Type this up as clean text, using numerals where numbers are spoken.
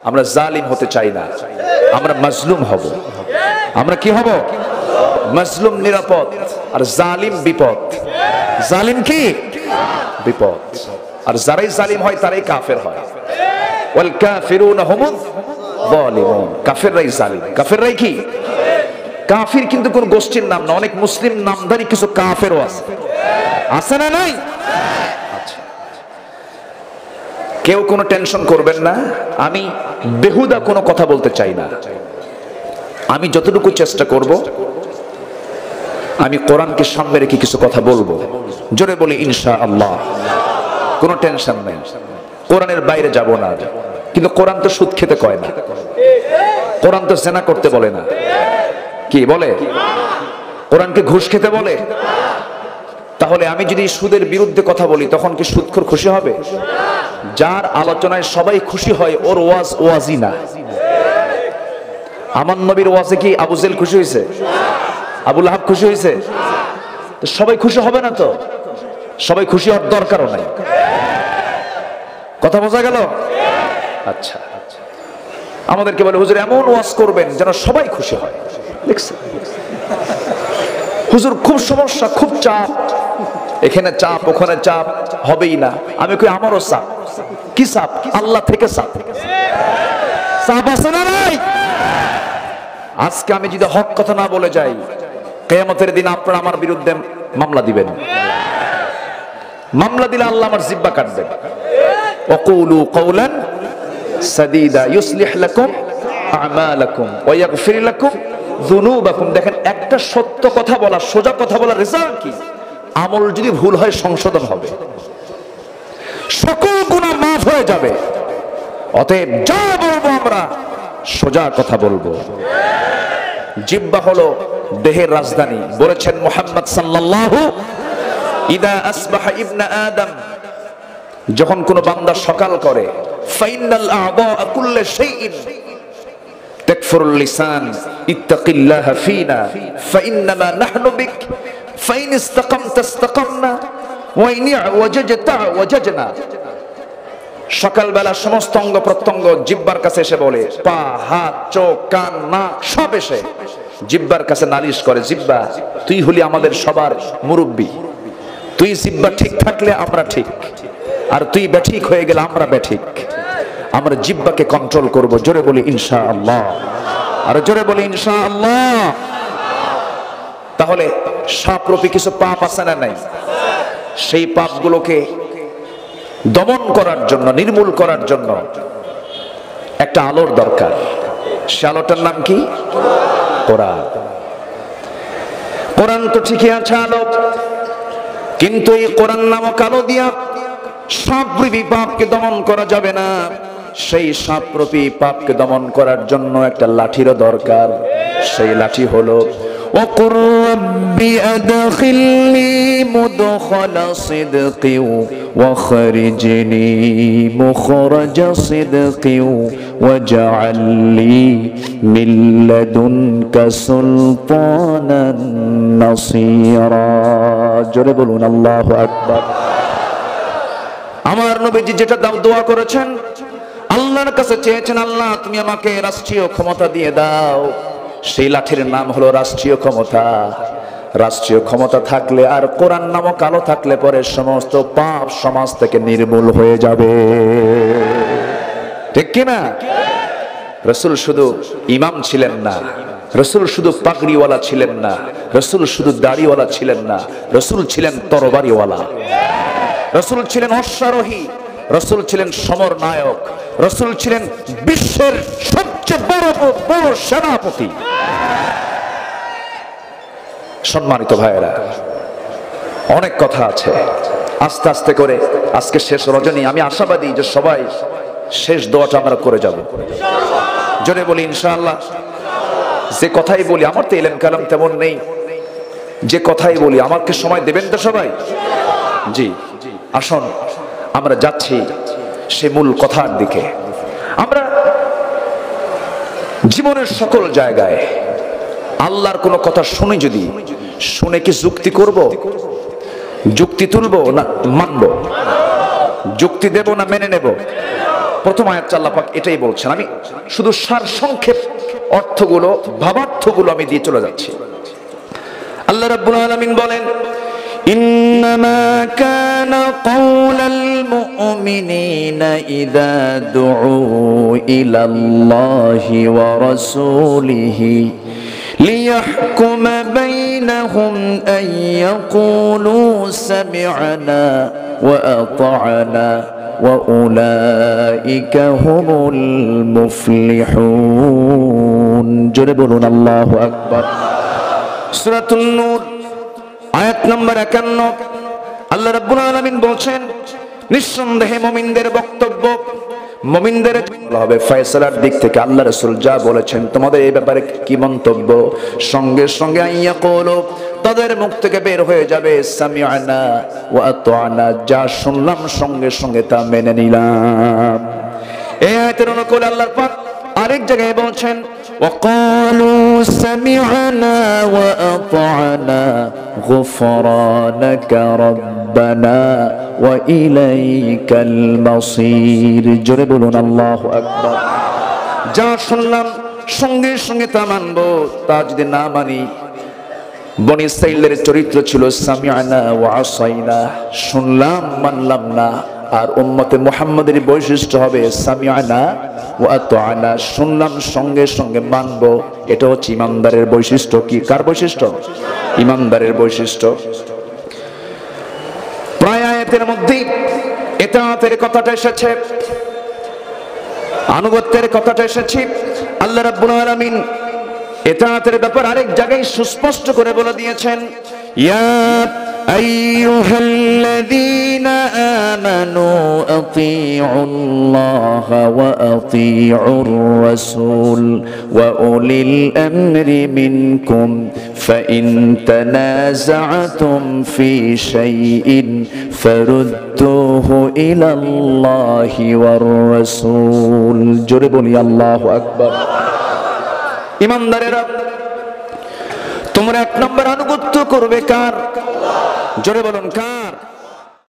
আমরা জালিম হতে চাই না, আমরা মাজলুম হব। আমরা কি হব? মাজলুম নিরাপদ আর জালিম বিপদ। জালিম কি? বিপদ। আর যারাই জালিম হয় তারাই কাফের হয়। ওয়াল কাফিরুনা হুমুয যালিমুন। কাফেররাই জালিম। কাফেররাই কি? কাফির কিন্তু কোন গোষ্ঠীর নাম না, অনেক মুসলিম নামধারী কিছু কাফেরও আছে। আছে না নাই? আচ্ছা, কেউ কোনো টেনশন করবেন না, আমি বেহুদা কোনো কথা বলতে চাই না। আমি যতটুকু চেষ্টা করব, আমি কোরআনকে সামনে রেখে কিছু কথা বলবো। জোরে বলি ইনশাআল্লাহ। কোনো টেনশন নেই, কোরআনের বাইরে যাব না। কিন্তু কোরআন তো সুদ খেতে কয় না, কোরআন তো জেনা করতে বলে না। কি বলে? কোরআনকে ঘুষ খেতে বলে। তাহলে আমি যদি সুদের বিরুদ্ধে কথা বলি তখন কি সুদখোর খুশি হবে? যার আলোচনায় সবাই খুশি হয় ওর ওয়াজ ওয়াজই না। আমার নবীর ওয়াজে কি আবু জেল খুশি হয়েছে? আবু লাহাব খুশি হয়েছে? তো সবাই খুশি হবে না, তো সবাই খুশি হওয়ার দরকারও নাই। কথা বোঝা গেল? আচ্ছা, আমাদেরকে বলে হুজুর এমন ওয়াজ করবেন যেন সবাই খুশি হয়। দেখছেন হুজুর খুব সমস্যা, খুব চাপ, এখানে চাপ ওখানে চাপ, হবেই না। আমি কই আমারও চাপ। কি চাপ? আল্লাহ থেকে চাপ। চাপ আছে না নাই? আজকে আমি যদি হক কথা না বলে যাই, কিয়ামতের দিন আপনারা আমার বিরুদ্ধে মামলা দিবেন। মামলা দিলে আল্লাহ আমার জিহ্বা কাটবেন। ওয়াকুলু কওলান সাদীদা ইউসলিহ লাকুম আমালাকুম ওয়া ইয়াগফির লাকুম যুনুবাকুম। দেখেন, একটা সত্য কথা বলা, সোজা কথা বলার রেজাল্ট কি? আমল যদি ভুল হয় সংশোধন হবে, সকল গুনাহ মাফ হয়ে যাবে। অতএব যা বলবো আমরা সোজা কথা বলবো। জিহ্বা হলো দেহের রাজধানী। বলেছেন মুহাম্মদ সাল্লাল্লাহু, ইদা আসবাহা ইবনা আদম, যখন কোন বান্দা সকাল করে, ফাইনাল আ'দা কুল্লি শাইইন তাকফুরুল লিসান ইত্তাকিল্লাহা ফিনা ফাইন্নামা নাহনু বিক ফাইন ইসতাকামতা ইসতাকামনা ওয়া ইন ওয়াজাজতা ওয়াজাজনা। সকালবেলা সমস্ত অঙ্গ প্রত্যঙ্গ জিহ্বার কাছে এসে বলে, পা, হাত, চোখ, কান, নাক সব এসে জিহ্বার কাছে নালিশ করে, জিহ্বা তুই হলি আমাদের সবার মুরব্বী, তুই জিহ্বা ঠিক থাকলে আমরা ঠিক, আর তুই বেঠিক হয়ে গেলে আমরা বেঠিক। আমরা জিহ্বাকে কন্ট্রোল করব। জোরে বলি ইনশাআল্লাহ। আর জোরে বলি ইনশাআল্লাহ। তাহলে সাপরূপী কিছু পাপ আছে না নাই? সেই পাপগুলোকে দমন করার জন্য, নির্মূল করার জন্য একটা আলোর দরকার। সে আলোটার নাম কি? কোরআন। কোরআন তো ঠিকই আছে আলো, কিন্তু এই কোরআন নামক আলো দিয়া সাপরূপী পাপকে দমন করা যাবে না। সেই সাপরূপী পাপকে দমন করার জন্য একটা লাঠিরও দরকার। সেই লাঠি হলো ওয়াকুর রাব্বি আদখিলনি মুদখালা সিদকি ওয়াখরিজনি মুখরাজা সিদকি ওয়াজআলনি মিন লাদুনকা সুলতানান নাসীরা। জোরে বলুন আল্লাহু আকবার। আমার নবীজি যেটা দোয়া করেছেন, আল্লাহর কাছে চেয়েছেন, আল্লাহ তুমি আমাকে রাষ্ট্রীয় ক্ষমতা দিয়ে দাও। সেই লাঠির নাম হলো রাষ্ট্রীয় ক্ষমতা। রাষ্ট্রীয় ক্ষমতা থাকলে আর কোরআন নামক আলো থাকলে পরে সমস্ত পাপ সমাজ থেকে নির্মূল হয়ে যাবে। ঠিক কিনা? রাসূল শুধু ইমাম ছিলেন না, রাসূল শুধু পাগড়িওয়ালা ছিলেন না, রাসূল শুধু দাড়িওয়ালা ছিলেন না, রাসূল ছিলেন তরবারিওয়ালা, রাসূল ছিলেন অশ্বারোহী, রাসূল ছিলেন সমর নায়ক, রাসূল ছিলেন বিশ্বের সবচেয়ে বড় সেনাপতি। সম্মানিত ভাইয়েরা, অনেক কথা আছে, আস্তে আস্তে করে আজকে শেষ রজনী। আমি আশাবাদী যে সবাই শেষ দোয়াটা আমরা করে যাব। জোরে বলি ইনশাআল্লাহ। যে কথাই বলি, আমার তো ইলম কালাম তেমন নেই, যে কথাই বলি আমাকে সময় দেবেন তো সবাই? জি, আসুন আমরা যাচ্ছি সে মূল কথার দিকে। আমরা জীবনের সকল জায়গায় আল্লাহর কোনো কথা শুনি, যদি শুনে কি যুক্তি করব, যুক্তি তুলবো না মানব, যুক্তি দেব না মেনে নেব? প্রথম আয়াত আল্লাহ পাক এটাই বলছেন। আমি শুধু সার সংক্ষেপ অর্থগুলো, ভাবার্থগুলো আমি দিয়ে চলে যাচ্ছি। আল্লাহ রাব্বুল আলামিন বলেন, ইন্নামা কানা কাওলাল মুমিনিনা ইযা দুউ ইলাল্লাহি ওয়া রাসূলিহি লিয়াহকুমা বাইনাহুম আন ইয়াকুলু সামি'না ওয়া আতা'না ওয়া উলাইকা হুমুল মুফলিহুন। জোরে বলুন আল্লাহু আকবার। সূরাতুন নূর আয়াত নম্বর 51 আল্লাহ রাব্বুল আলামিন বলছেন, নিঃসন্দেহে মুমিনদের বক্তব্য, মুমিনদের হবে ফয়সালার দিক থেকে আল্লাহ রাসূল যা বলেছেন তোমাদের এই ব্যাপারে কি মন্তব্য, সঙ্গে সঙ্গে আইয়াকুলু তাদের মুখ থেকে বের হয়ে যাবে সামি'না ওয়া আতা'না, যা শুনলাম সঙ্গে সঙ্গে তা মেনে নিলাম। এই আয়াতের অনুকূলে আল্লাহ পাক আরেক জায়গায় বলছেন, وقالوا سمعنا وأطعنا غفرانك ربنا وإليك المصير। জোরে বলুন আল্লাহু আকবার। যা শুনলাম সঙ্গে সঙ্গে তা মানবো, তা যদি না মানি, বনি ইসরাঈলের চরিত্র ছিল সামি'না ওয়া আসাইনা, শুনলাম মানলাম না। আর উম্মতে মুহাম্মাদের বৈশিষ্ট্য হবে সামি'না ওয়া আতা'না, শুনলাম সঙ্গে সঙ্গে মানবো। এটা হচ্ছে ইমানদারের বৈশিষ্ট্য। কি কার বৈশিষ্ট্য? ইমানদারের বৈশিষ্ট্য। প্রায় আয়াতের মধ্যে ইতাআতের কথাটা এসেছে, আনুগত্যের কথাটা এসেছে। আল্লাহ রাব্বুল আলামিন ইতাআতের ব্যাপার আরেক জায়গায় সুস্পষ্ট করে বলে দিয়েছেন, ইয়া আইয়ুহাল্লাযীনা আমানু আতিউল্লাহা ওয়া আতিউর রাসূল ওয়া উলিল আমরি মিনকুম ফাইন তানাযা'তুম ফি শাইইন ফারুদ্দুহু ইলাল্লাহি ওয়ার রাসূল। জোরে বলি আল্লাহু আকবার। ইমানদারেরা, তোমরা এক নম্বর আনুগত্য করবে কার? জোরে বলুন কার?